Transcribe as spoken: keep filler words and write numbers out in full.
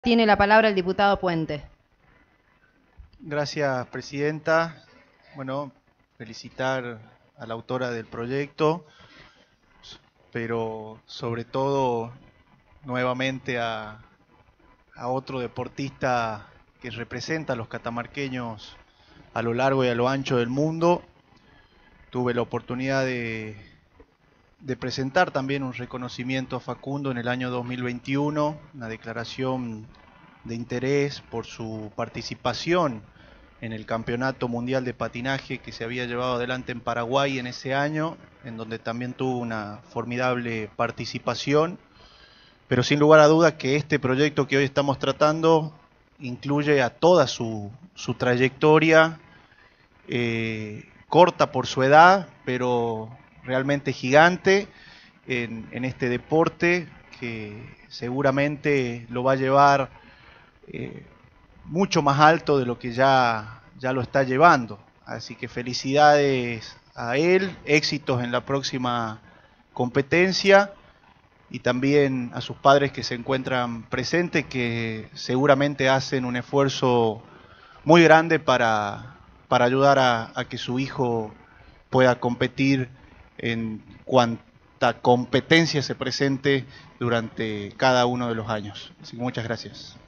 Tiene la palabra el diputado Puente. Gracias, presidenta. Bueno, felicitar a la autora del proyecto, pero sobre todo nuevamente a, a otro deportista que representa a los catamarqueños a lo largo y a lo ancho del mundo. Tuve la oportunidad de, de presentar también un reconocimiento a Facundo en el año dos mil veintiuno, una declaración de interés por su participación en el Campeonato Mundial de Patinaje que se había llevado adelante en Paraguay en ese año, en donde también tuvo una formidable participación. Pero sin lugar a dudas que este proyecto que hoy estamos tratando incluye a toda su, su trayectoria, eh, corta por su edad, pero realmente gigante en, en este deporte que seguramente lo va a llevar eh, mucho más alto de lo que ya, ya lo está llevando. Así que felicidades a él, éxitos en la próxima competencia y también a sus padres que se encuentran presentes, que seguramente hacen un esfuerzo muy grande para, para ayudar a, a que su hijo pueda competir en cuanta competencia se presente durante cada uno de los años. Así que muchas gracias.